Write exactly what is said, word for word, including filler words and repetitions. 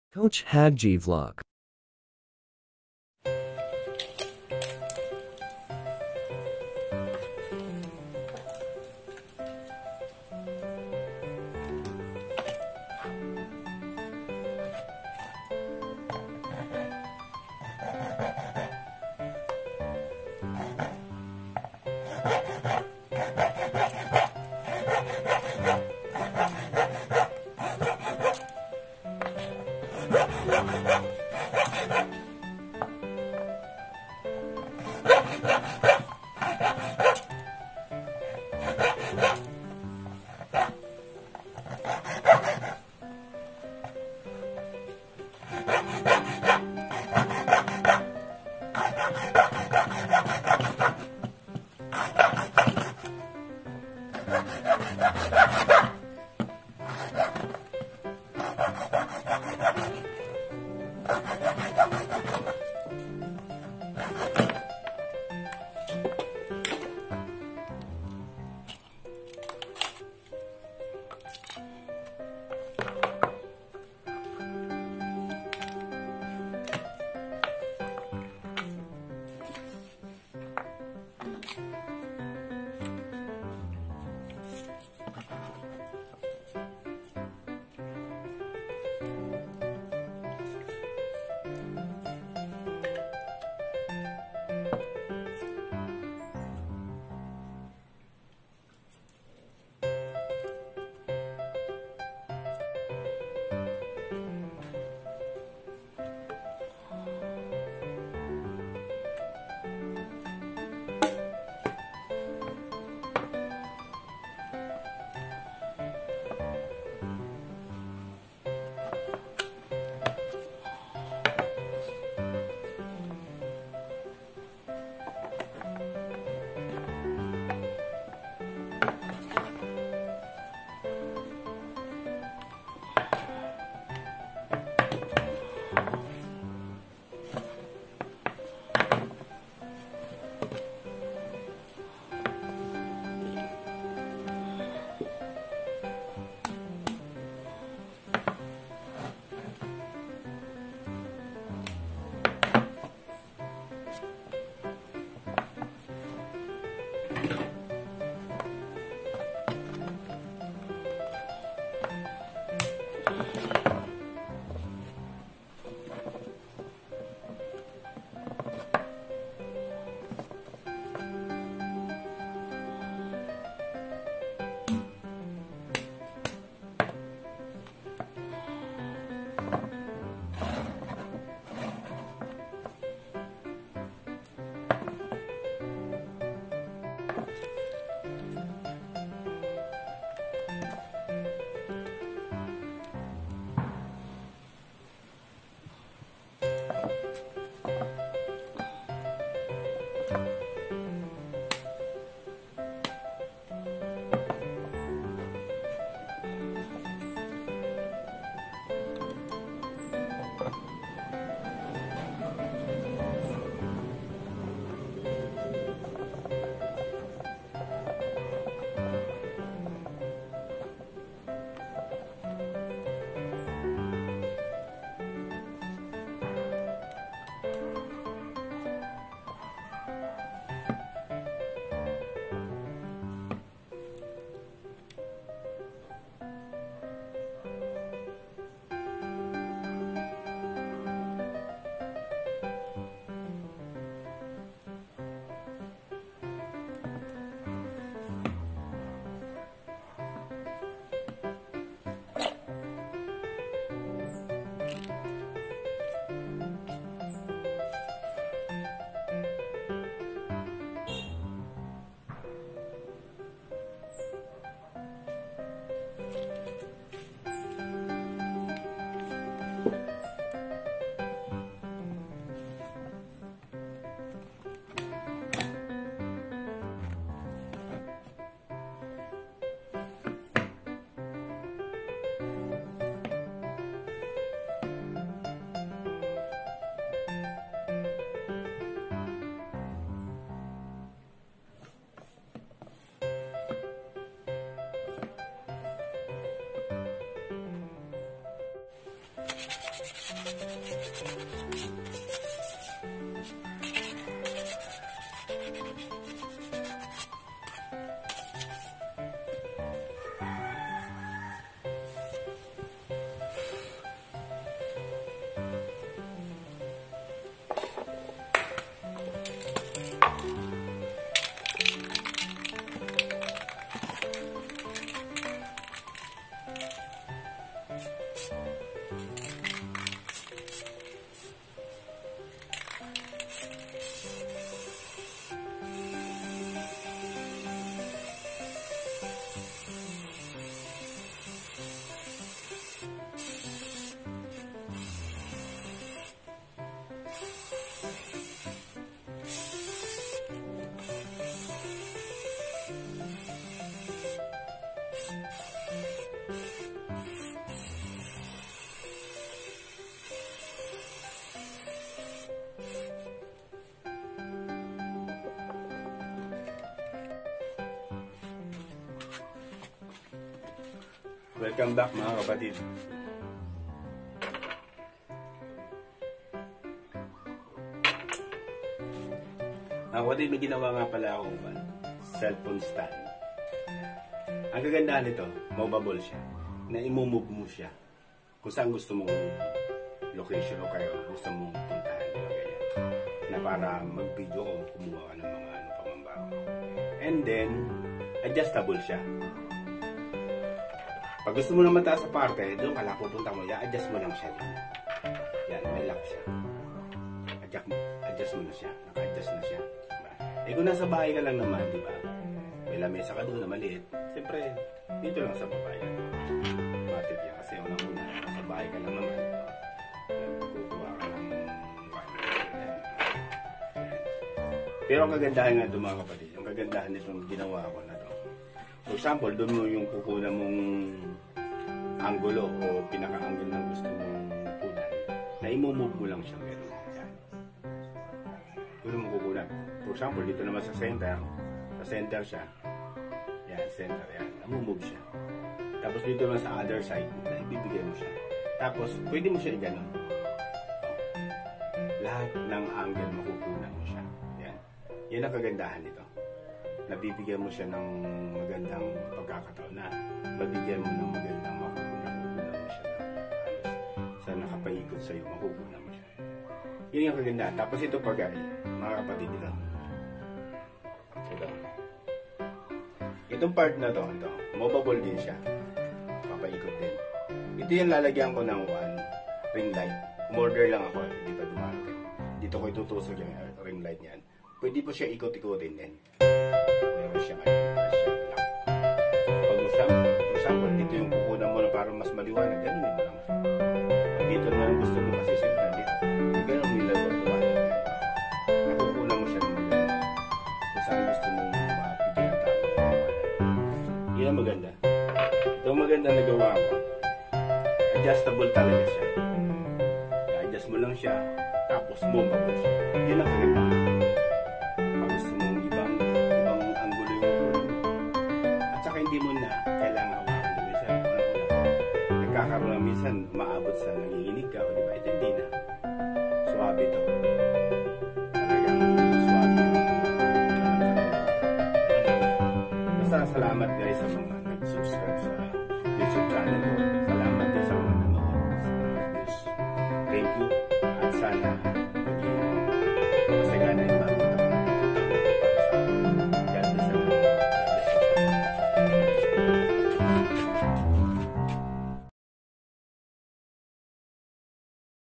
Coach Hagji Vlog. Welcome back mga kapatid. Mga kapatid, may ginawa nga pala akong cellphone stand. Ang kagandahan nito, movable siya. Na imumove mo siya kung saan gusto mong location o kayo gusto mong puntahan. Diba, ganyan. Na para mag-video ko, kumuha ka ng mga ano, pamambaho. And then, adjustable siya. Pag gusto mo naman taas sa parte, doon ka lang pupunta mo, i-adjust mo lang siya doon. Yan, may lock siya. Adjust, adjust mo na siya. Naka-adjust na siya. Diba? Eh kung nasa bahay ka lang naman, di ba? May lamesa ka doon na maliit. Siyempre, dito lang sa baba yan. Matik yan. Kasi unang-una, nasa bahay ka lang naman. Nagkukuha ka ng yan. Pero ang kagandahan nga doon mga kapatid, yung kagandahan nitong ginawa ko na to. For example, doon mo yung kukunan mong angulo o pinaka-angle ng gusto mong kunan, na imumove mo lang siya meron. Yan. Doon mo kukunan. For example, dito naman sa center, sa center siya. Yan, center. Yan. Namumove siya. Tapos dito naman sa other side, na ibibigay mo siya. Tapos, pwede mo siya i-ganon. Lahat ng angle makukunan mo siya. Yan. Yan ang kagandahan nito. Nabibigyan mo siya ng magandang pagkakataon na mabigyan mo ng magandang makukunan mo siya ng halos sa nakapaikot sa'yo, makukunan mo siya. Yun yung kagandahan. Tapos ito pag mga kapatid ito. Ito. Itong part na to, ito, movable din siya. Papaikot din. Ito yung lalagyan ko ng one ring light. Umorder lang ako, hindi pa dumarating. Dito ko itutusok yung ring light niyan. Pwede po siya ikot-ikotin din. Meron siya ngayon. Pag for example, dito yung kukunan mo na parang mas maliwanag, ganun mo lang. Pag dito naman gusto mo kasi siyempre dito, yung ganun mo yung liwanag. Nakukunan mo siya ng maganda. Kung saan gusto mo mapigyan ang tama. Yun ang maganda. Ito ang maganda na gawa ko. Adjustable talaga siya. I-adjust mo lang siya, tapos movable siya. Yun ang kagandahan. Hindi mo na kailangan hawakan din siya. Nagkakaroon na minsan maabot sa nanginginig ka o diba? Ito hindi na. Swabe ito. Talagang swabe. Basta salamat guys sa mga nag-subscribe sa YouTube channel ko. Salamat din sa mga nanonood. Thank you.